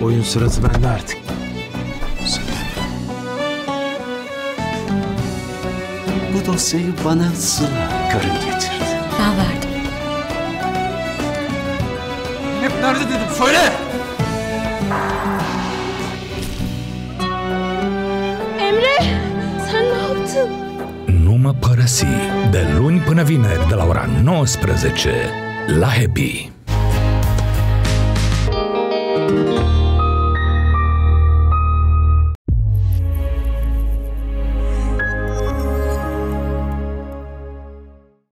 Oyun sırası bende artık. Bu dosyayı bana Sıla karın getirdi. Ben verdim. Hep nerede dedim, söyle! Emre! Sen ne yaptın? Nu mă părăsi de luni până vineri de la ora 19 la Happy.